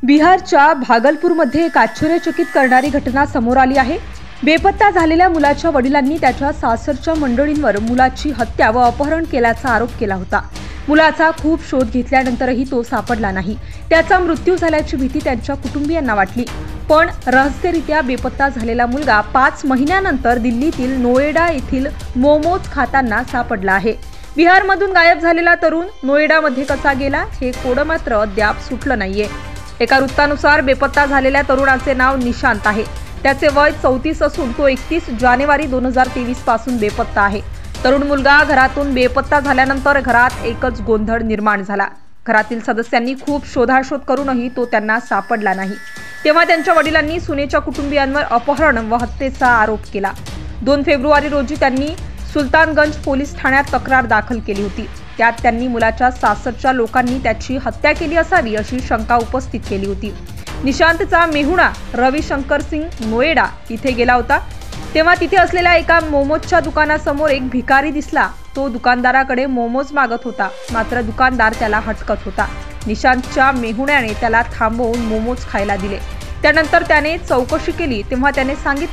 बिहारच्या भागलपूरमध्ये एक आश्चर्यचकित करणारी घटना समोर आली आहे। बेपत्ता झालेल्या मुलाच्या वडिलांनी त्याच्या सासरच्या मंडळींवर मुलाची हत्या व अपहरण केल्याचा आरोप केला होता। मुलाचा खूप शोध घेतल्यानंतरही तो सापडला नाही। त्याचा मृत्यू झाल्याची भीती त्यांच्या कुटुंबियांना वाटली। पण रहस्यरित्या बेपत्ता झालेला मुलगा 5 महिन्यानंतर दिल्लीतील नोएडा येथील मोमोज खाताना सापडला आहे। बिहारमधून गायब झालेला तरुण नोएडामध्ये कसा गेला हे कोड मात्र अद्याप सुटलं नाहीये। एका वृत्तानुसार बेपत्ता झालेल्या तरुणाचे नाव निशांत आहे। त्याचे वय 34 असून तो 31 जानेवारी 2023 पासून बेपत्ता आहे। तरुण मुलगा घरातून बेपत्ता झाल्यानंतर घरात एकच गोंधळ निर्माण झाला। घरातील सदस्यांनी खूप शोधाशोध करूनही तो त्यांना सापडला नाही। तेव्हा त्यांच्या वडिलांनी सुनेच्या कुटुंबियांवर अपहरण व हत्येचा आरोप केला। 2 फेब्रुवारी रोजी त्यांनी सुलतानगंज पोलीस ठाण्यात तक्रार दाखल केली होती। त्यात त्यांनी मुलाच्या सासरच्या लोकांनी त्याची हत्या केली असावी अशी शंका उपस्थित केली होती। निशांतचा मेहुणा रविशंकर सिंग नोएडा इथे गेला होता। तेव्हा तिथे असलेल्या एका मोमोजच्या दुकानासमोर एक भिकारी दिसला। तो दुकानदाराकडे मोमोज मागत होता, मात्र दुकानदार त्याला हटकत होता। निशांतच्या मेहुण्याने त्याला थांबवून मोमोज खायला दिले। त्यानंतर त्याने चौकशी केली तेव्हा त्याने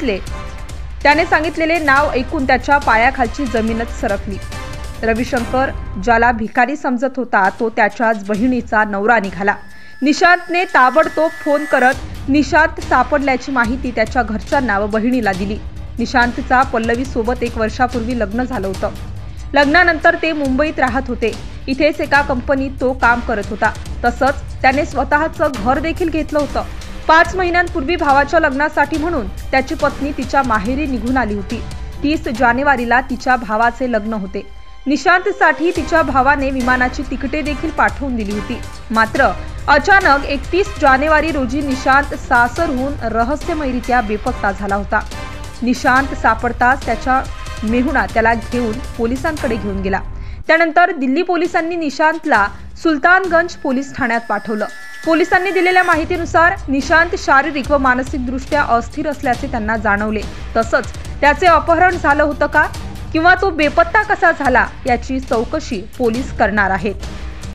सांगितलेले नाव ऐकून त्याच्या पायाखालची जमीनच सरकली। रविशंकर ज्याला भिकारी समजत होता तो त्याच्याच बहिणीचा नवरा निघाला। निशांतने ताबडतोब फोन करत निशांत सापडल्याची माहिती त्याच्या घरच्यांना व बहिणीला दिली। निशांतचा पल्लवी सोबत 1 वर्षापूर्वी लग्न झालं होतं। लग्नानंतर ते मुंबईत राहत होते। इथेच एका कंपनीत तो काम करत होता। तसंच त्याने स्वतःचं घर देखील घेतलं होतं। 5 महिन्यांपूर्वी भावाच्या लग्नासाठी म्हणून त्याची पत्नी तिच्या माहेरी निघून आली होती। 30 जानेवारीला तिच्या भावाचे लग्न होते। निशांतसाठी तिच्या भावाने विमानाची तिकिटे देखील पाठवून दिली होती। मात्र अचानक 31 जानेवारी रोजी निशांत सासरहून रहस्यमयरित्या बेपत्ता झाला होता। निशांत सापडताच त्याच्या मेहुणा त्याला घेऊन पोलिसांकडे घेऊन गेला। त्यानंतर दिल्ली पोलिसांनी निशांतला सुलतानगंज पोलीस ठाण्यात पाठवलं। पोलिसांनी दिलेल्या माहितीनुसार निशांत शारीरिक व मानसिकदृष्ट्या अस्थिर असल्याचे त्यांना जाणवले। तसंच त्याचे अपहरण झालं होतं का किंवा तो बेपत्ता कसा झाला याची चौकशी पोलीस करणार आहेत।